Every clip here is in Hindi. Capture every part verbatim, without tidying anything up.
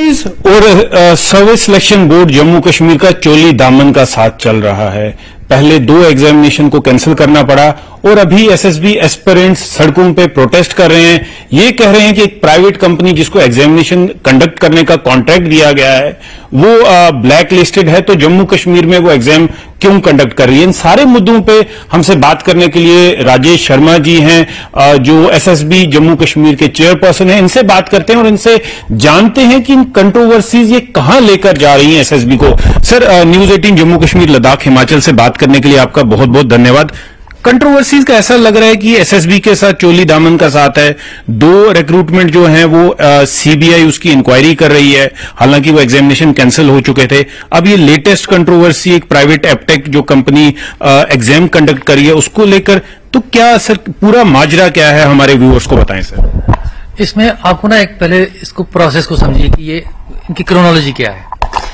एक्साइज और service selection board Jammu Kashmir का चोली दामन का साथ चल रहा है। पहले दो एग्जामिनेशन को कैंसिल करना पड़ा और अभी एसएसबी एस्पिरेंट्स सड़कों पे प्रोटेस्ट कर रहे हैं। ये कह रहे हैं कि एक प्राइवेट कंपनी जिसको एग्जामिनेशन कंडक्ट करने का कॉन्ट्रैक्ट दिया गया है वो ब्लैक लिस्टेड है, तो जम्मू कश्मीर में वो एग्जाम क्यों कंडक्ट कर रही है। इन सारे मुद्दों पे हमसे बात करने के लिए राजेश शर्मा जी हैं, आ, जो एसएसबी जम्मू कश्मीर के चेयरपर्सन हैं। इनसे बात करते हैं और इनसे जानते हैं कि इन कंट्रोवर्सीज ये कहां लेकर जा रही हैं एसएसबी को। Sir, news eighteen Jammu Kashmir Ladakh Himachal से बात करने के लिए आपका बहुत बहुत धन्यवाद। कंट्रोवर्सीज का ऐसा लग रहा है कि एसएसबी के साथ चोली दामन का साथ है। दो रिक्रूटमेंट जो हैं वो सीबीआई उसकी इंक्वायरी कर रही है, हालांकि वो एग्जामिनेशन कैंसिल हो चुके थे। अब ये लेटेस्ट कंट्रोवर्सी एक प्राइवेट एपटेक जो कंपनी एग्जाम कंडक्ट कर रही है उसको लेकर, तो क्या सर पूरा माजरा क्या है, हमारे व्यूअर्स को बताएं सर। इसमें आपको ना एक पहले इसको प्रोसेस को समझिए कि ये इनकी क्रोनोलॉजी क्या है।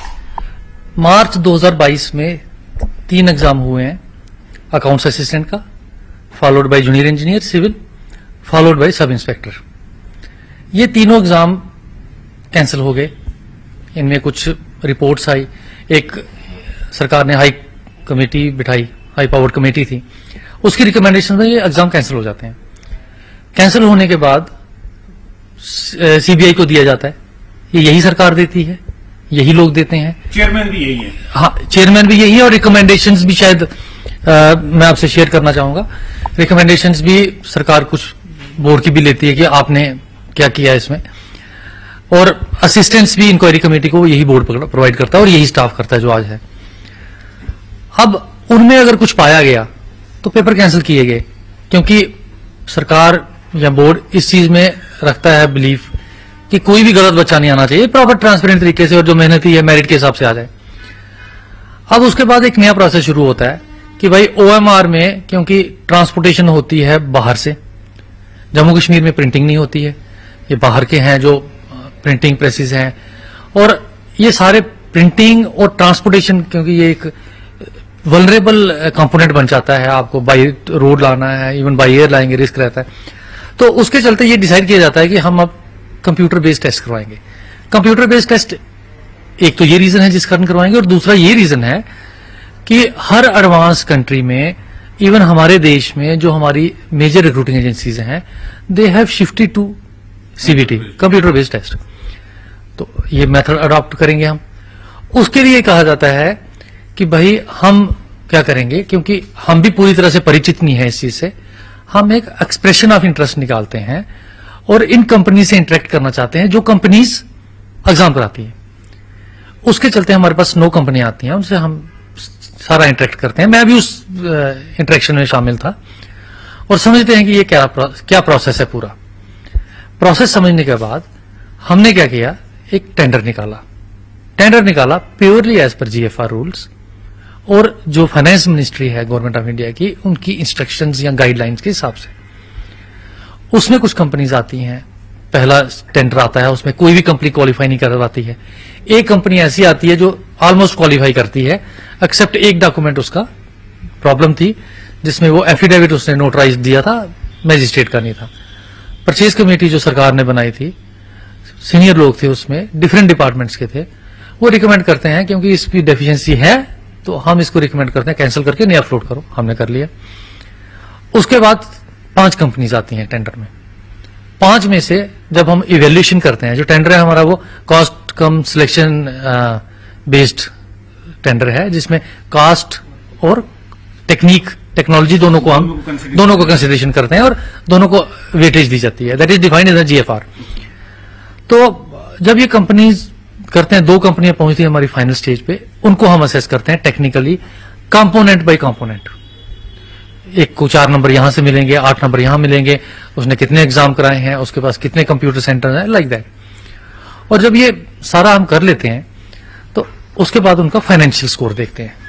मार्च दो हज़ार बाईस में तीन एग्जाम हुए हैं, अकाउंट्स असिस्टेंट का, followed by junior engineer civil, followed by sub inspector. ये तीनों एग्जाम कैंसिल हो गए। इनमें कुछ रिपोर्ट्स आई, एक सरकार ने हाई कमेटी बिठाई, हाई पावर्ड कमेटी थी, उसकी रिकमेंडेशन में ये एग्जाम कैंसिल हो जाते हैं। कैंसिल होने के बाद सीबीआई को दिया जाता है, ये यही सरकार देती है, यही लोग देते हैं, चेयरमैन भी यही है। हाँ, चेयरमैन भी यही है और रिकमेंडेशंस भी शायद आ, मैं आपसे शेयर करना चाहूंगा। रिकमेंडेशंस भी सरकार कुछ बोर्ड की भी लेती है कि आपने क्या किया इसमें, और असिस्टेंट्स भी इंक्वायरी कमेटी को यही बोर्ड प्रोवाइड करता है और यही स्टाफ करता है जो आज है। अब उनमें अगर कुछ पाया गया तो पेपर कैंसिल किए गए, क्योंकि सरकार या बोर्ड इस चीज में रखता है बिलीफ कि कोई भी गलत बच्चा नहीं आना चाहिए, प्रॉपर ट्रांसपेरेंट तरीके से, और जो मेहनती है मेरिट के हिसाब से आ जाए। अब उसके बाद एक नया प्रोसेस शुरू होता है कि भाई ओएमआर में, क्योंकि ट्रांसपोर्टेशन होती है बाहर से, जम्मू कश्मीर में प्रिंटिंग नहीं होती है, ये बाहर के हैं जो प्रिंटिंग प्रेसेस हैं, और ये सारे प्रिंटिंग और ट्रांसपोर्टेशन, क्योंकि ये एक वल्नरेबल कंपोनेंट बन जाता है, आपको बाई रोड लाना है, इवन बाई एयर लाएंगे, रिस्क रहता है। तो उसके चलते ये डिसाइड किया जाता है कि हम अब कंप्यूटर बेस्ड टेस्ट करवाएंगे। कंप्यूटर बेस्ड टेस्ट, एक तो ये रीजन है जिस कारण करवाएंगे, और दूसरा ये रीजन है कि हर एडवांस कंट्री में, इवन हमारे देश में जो हमारी मेजर रिक्रूटिंग एजेंसीज हैं, they have shifted to CBT, computer based test. तो ये मेथड अडॉप्ट करेंगे हम। उसके लिए कहा जाता है कि भाई हम क्या करेंगे, क्योंकि हम भी पूरी तरह से परिचित नहीं है इस चीज से, हम एक एक्सप्रेशन ऑफ इंटरेस्ट निकालते हैं और इन कंपनी से इंटरेक्ट करना चाहते हैं जो कंपनीज एग्जाम कराती है। उसके चलते हमारे पास नौ कंपनियां आती हैं, उनसे हम सारा इंटरेक्ट करते हैं। मैं भी उस इंटरेक्शन में शामिल था, और समझते हैं कि ये क्या क्या प्रोसेस है। पूरा प्रोसेस समझने के बाद हमने क्या किया, एक टेंडर निकाला। टेंडर निकाला purely as per GFR rules, और जो फाइनेंस मिनिस्ट्री है गवर्नमेंट ऑफ इंडिया की, उनकी इंस्ट्रक्शंस या गाइडलाइंस के हिसाब से। उसमें कुछ कंपनीज आती हैं, पहला टेंडर आता है, उसमें कोई भी कंपनी क्वालिफाई नहीं करवाती है। एक कंपनी ऐसी आती है जो ऑलमोस्ट क्वालिफाई करती है, एक्सेप्ट एक डॉक्यूमेंट उसका प्रॉब्लम थी, जिसमें वो एफिडेविट उसने नोटराइज दिया था, मैजिस्ट्रेट का नहीं था। परचेज कमेटी जो सरकार ने बनाई थी, सीनियर लोग थे उसमें, डिफरेंट डिपार्टमेंट्स के थे, वो रिकमेंड करते हैं क्योंकि इसकी डेफिशिएंसी है तो हम इसको रिकमेंड करते हैं कैंसिल करके नया अपलोड करो। हमने कर लिया। उसके बाद पांच कंपनीज आती हैं टेंडर में। पांच में से जब हम इवेल्यूशन करते हैं, जो टेंडर है हमारा वो cost cum selection based tender है, जिसमें कास्ट और टेक्निक टेक्नोलॉजी दोनों को हम दोनों को कंसिडरेशन करते हैं और दोनों को वेटेज दी जाती है, that is defined in the GFR. तो जब ये कंपनीज करते हैं, दो कंपनियां पहुंचती है हमारी फाइनल स्टेज पे, उनको हम असेस करते हैं टेक्निकली कंपोनेंट बाय कंपोनेंट। एक को चार नंबर यहां से मिलेंगे, आठ नंबर यहां मिलेंगे, उसने कितने एग्जाम कराए हैं, उसके पास कितने कंप्यूटर सेंटर हैं, लाइक दैट। और जब ये सारा हम कर लेते हैं तो उसके बाद उनका फाइनेंशियल स्कोर देखते हैं।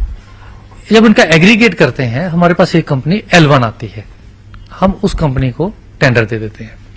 जब उनका एग्रीगेट करते हैं, हमारे पास एक कंपनी एल वन आती है, हम उस कंपनी को टेंडर दे देते हैं।